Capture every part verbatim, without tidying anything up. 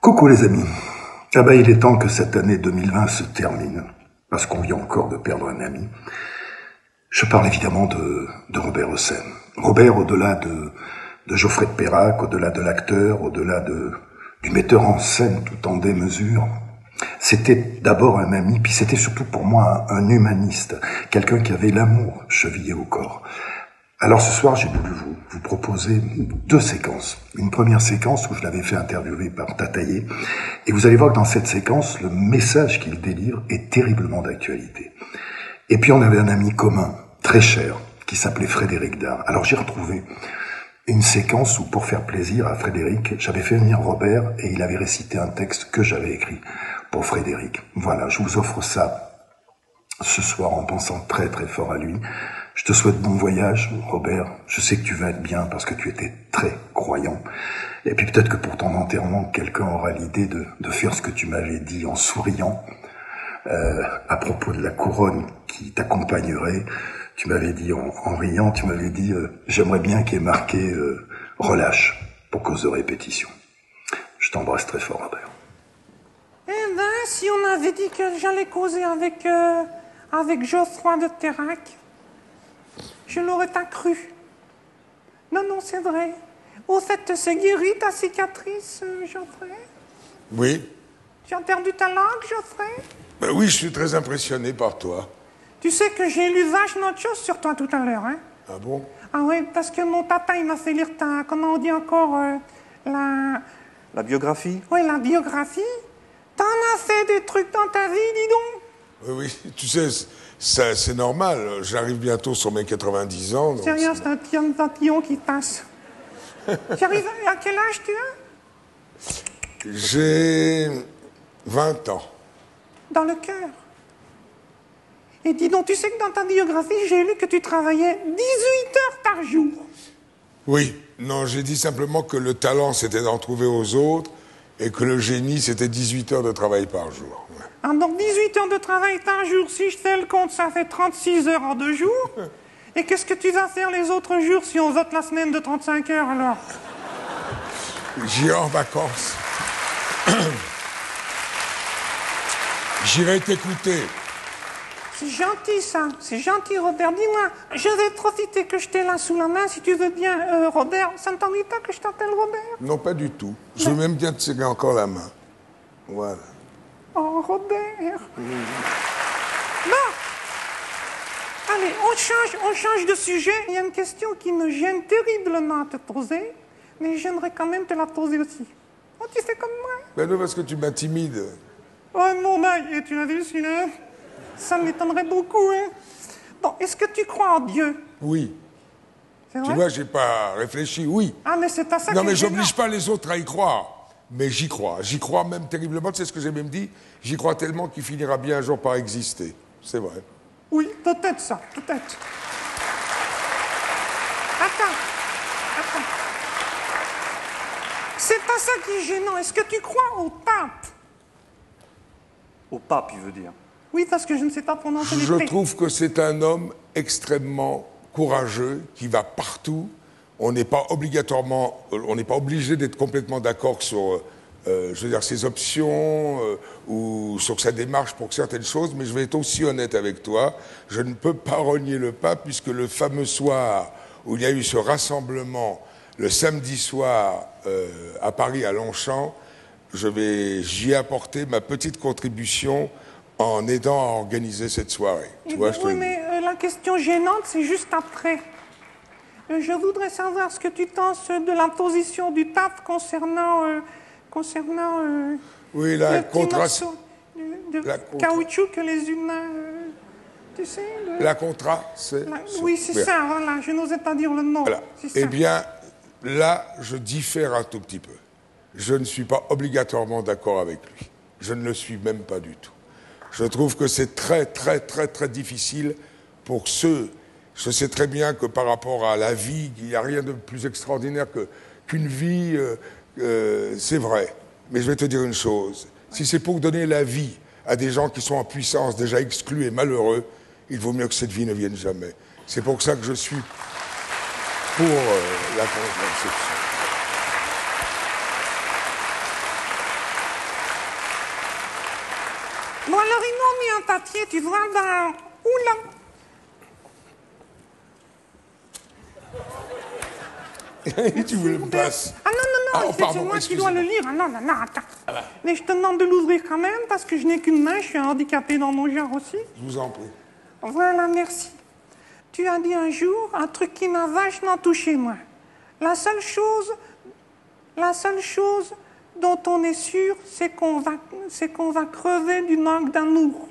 Coucou les amis. Ah bah il est temps que cette année deux mille vingt se termine, parce qu'on vient encore de perdre un ami. Je parle évidemment de, de Robert Hossein. Robert, au-delà de, de Geoffrey de Perrac, au-delà de l'acteur, au-delà de, du metteur en scène tout en démesure, c'était d'abord un ami, puis c'était surtout pour moi un, un humaniste, quelqu'un qui avait l'amour chevillé au corps. Alors ce soir, j'ai voulu vous, vous proposer deux séquences. Une première séquence où je l'avais fait interviewer par Tataillé, et vous allez voir que dans cette séquence, le message qu'il délivre est terriblement d'actualité. Et puis on avait un ami commun, très cher, qui s'appelait Frédéric Dard. Alors j'ai retrouvé une séquence où, pour faire plaisir à Frédéric, j'avais fait venir Robert et il avait récité un texte que j'avais écrit pour Frédéric. Voilà, je vous offre ça ce soir en pensant très très fort à lui. Je te souhaite bon voyage, Robert. Je sais que tu vas être bien parce que tu étais très croyant. Et puis peut-être que pour ton enterrement, quelqu'un aura l'idée de, de faire ce que tu m'avais dit en souriant. Euh, à propos de la couronne qui t'accompagnerait, tu m'avais dit en, en riant, tu m'avais dit euh, j'aimerais bien qu'il y ait marqué euh, relâche pour cause de répétition. Je t'embrasse très fort, Robert. Eh ben, si on avait dit que j'allais causer avec euh, avec Geoffroy de Perrac, je l'aurais pas cru. Non, non, c'est vrai. Au fait, c'est guéri ta cicatrice, euh, Geoffrey? Oui. Tu as perdu ta langue, Geoffrey? Ben oui, je suis très impressionné par toi. Tu sais que j'ai lu vachement de choses sur toi tout à l'heure, hein? Ah bon? Ah oui, parce que mon papa, il m'a fait lire ta... Comment on dit encore euh, la... La biographie? Oui, la biographie. T'en as fait des trucs dans ta vie, dis donc? Oui, oui, tu sais, ça, c'est normal. J'arrive bientôt sur mes quatre-vingt-dix ans. donc Sérieux, c'est- c'est un petit tatillon qui passe. Tu arrives à quel âge tu as? J'ai vingt ans. Dans le cœur. Et dis donc, tu sais que dans ta biographie, j'ai lu que tu travaillais dix-huit heures par jour. Oui, non, j'ai dit simplement que le talent, c'était d'en trouver aux autres et que le génie, c'était dix-huit heures de travail par jour. Ouais. Ah, donc dix-huit heures de travail par jour, si je fais le compte, ça fait trente-six heures en deux jours. Et qu'est-ce que tu vas faire les autres jours si on vote la semaine de trente-cinq heures, alors? J'irai en vacances. J'irai t'écouter. C'est gentil, ça. C'est gentil, Robert. Dis-moi, je vais profiter que je t'ai là sous la main, si tu veux bien, euh, Robert. Ça ne t'ennuie pas que je t'appelle Robert? Non, pas du tout. Je veux même bien te serrer encore la main. Voilà. Oh, Robert. Bon. Allez, on change, on change de sujet. Il y a une question qui me gêne terriblement à te poser, mais j'aimerais quand même te la poser aussi. Oh, tu fais comme moi? Ben non, parce que tu m'intimides. Oh, mon bail, et tu l'as vu celui-là? Ça m'étonnerait beaucoup, hein. Bon, est-ce que tu crois en Dieu? Oui. C'est Tu vrai? vois, j'ai pas réfléchi, oui. Ah, mais c'est pas ça Non, qui mais est gênant. j'oblige pas les autres à y croire. Mais j'y crois. J'y crois même terriblement. Tu sais ce que j'ai même dit? J'y crois tellement qu'il finira bien un jour par exister. C'est vrai. Oui, peut-être ça, peut-être. Attends, attends. C'est pas ça qui est gênant. Est-ce que tu crois au pape? Au pape, il veut dire. Oui, parce que je ne sais pas prononcer les Je P. trouve que c'est un homme extrêmement courageux, qui va partout. On n'est pas obligatoirement, on n'est pas obligé d'être complètement d'accord sur, euh, je veux dire, ses options euh, ou sur sa démarche pour certaines choses, mais je vais être aussi honnête avec toi. Je ne peux pas renier le pape, puisque le fameux soir où il y a eu ce rassemblement, le samedi soir euh, à Paris, à Longchamp, je vais, j'y ai apporté ma petite contribution en aidant à organiser cette soirée. Tu Eh vois, bien, je te oui, le dis. mais euh, la question gênante, c'est juste après. Euh, je voudrais savoir ce que tu penses de la position du pape concernant, euh, concernant euh, Oui, le la petit contra... morceau de, de la contra- caoutchouc que les humains, euh, tu sais, le- La contra, c'est... la- oui, c'est ça, voilà, je n'osais pas dire le nom. Voilà. C'est Eh ça. bien, là, je diffère un tout petit peu. Je ne suis pas obligatoirement d'accord avec lui. Je ne le suis même pas du tout. Je trouve que c'est très, très, très, très difficile pour ceux... Je sais très bien que par rapport à la vie, il n'y a rien de plus extraordinaire que, qu'une vie, euh, euh, c'est vrai. Mais je vais te dire une chose. Si c'est pour donner la vie à des gens qui sont en puissance, déjà exclus et malheureux, il vaut mieux que cette vie ne vienne jamais. C'est pour ça que je suis pour euh, la contraception. Bon, alors, ils m'ont mis un papier, tu vois, ben... Oula. Tu voulais me passer. Ah non, non, non, Ah, oh, c'est pardon, moi qui dois le excusez-moi. lire. Ah non, non, non, attends. Mais je te demande de l'ouvrir quand même, parce que je n'ai qu'une main, je suis handicapé dans mon genre aussi. Je vous en prie. Voilà, merci. Tu as dit un jour un truc qui m'a vachement touché, moi. La seule chose, la seule chose dont on est sûr, c'est qu'on va, c'est qu'on va crever du manque d'amour.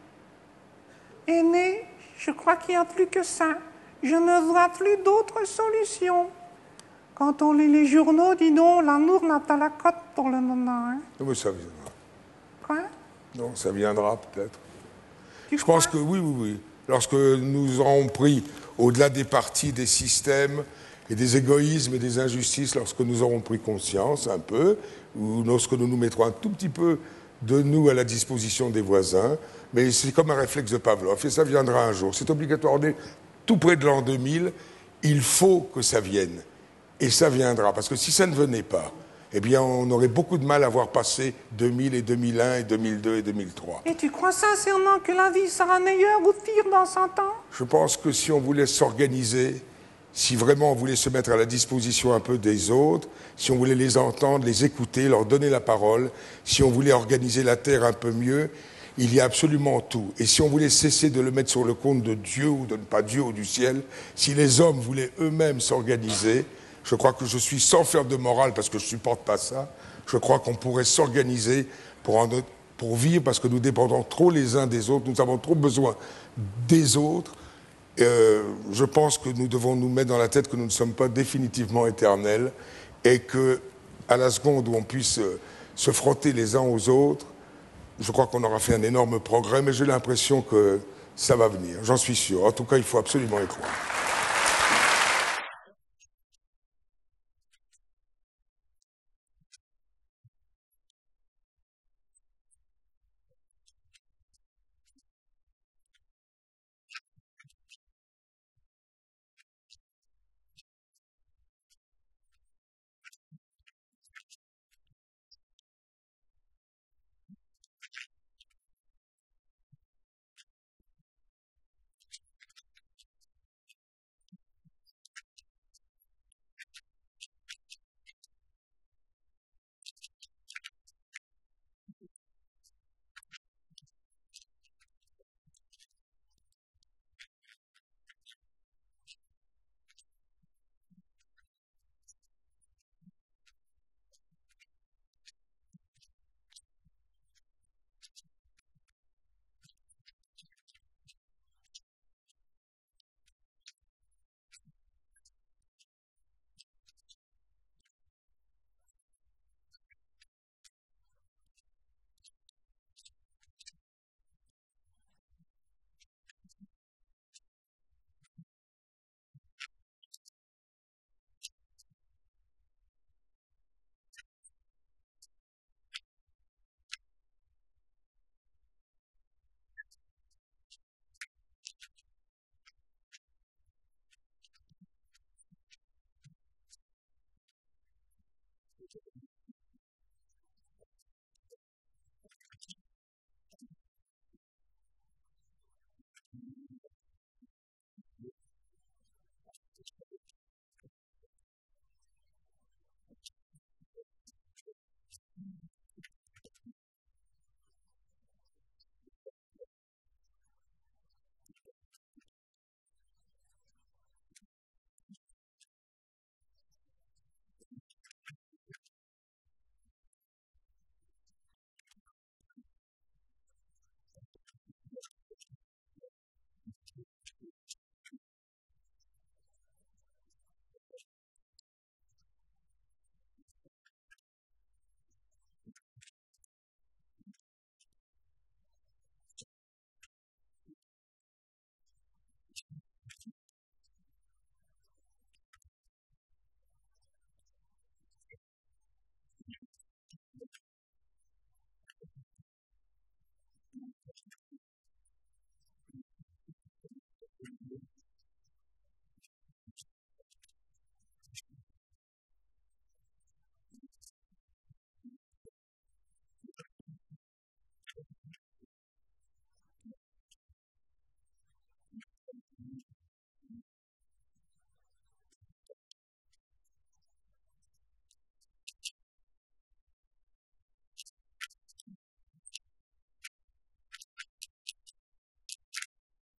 Aîné, je crois qu'il n'y a plus que ça. Je ne vois plus d'autre solution. Quand on lit les journaux, dis donc, l'amour n'a pas la cote pour le moment. Hein. Non, mais ça viendra. Quoi? Non, ça viendra peut-être. Tu Je crois? pense que oui, oui, oui. Lorsque nous aurons pris au-delà des partis, des systèmes et des égoïsmes et des injustices, lorsque nous aurons pris conscience un peu, ou lorsque nous nous mettrons un tout petit peu de nous à la disposition des voisins, mais c'est comme un réflexe de Pavlov, et ça viendra un jour. C'est obligatoire, on est tout près de l'an deux mille, il faut que ça vienne. Et ça viendra, parce que si ça ne venait pas, eh bien, on aurait beaucoup de mal à voir passer deux mille et deux mille un et deux mille deux et deux mille trois. Et tu crois sincèrement que la vie sera meilleure ou pire dans cent ans? Je pense que si on voulait s'organiser, si vraiment on voulait se mettre à la disposition un peu des autres, si on voulait les entendre, les écouter, leur donner la parole, si on voulait organiser la Terre un peu mieux, il y a absolument tout. Et si on voulait cesser de le mettre sur le compte de Dieu ou de ne pas Dieu ou du ciel, si les hommes voulaient eux-mêmes s'organiser, je crois que je suis sans faire de morale parce que je ne supporte pas ça. Je crois qu'on pourrait s'organiser pour, en, pour vivre parce que nous dépendons trop les uns des autres. Nous avons trop besoin des autres. Euh, je pense que nous devons nous mettre dans la tête que nous ne sommes pas définitivement éternels et que, à la seconde où on puisse euh, se frotter les uns aux autres, je crois qu'on aura fait un énorme progrès, mais j'ai l'impression que ça va venir. J'en suis sûr. En tout cas, il faut absolument y croire.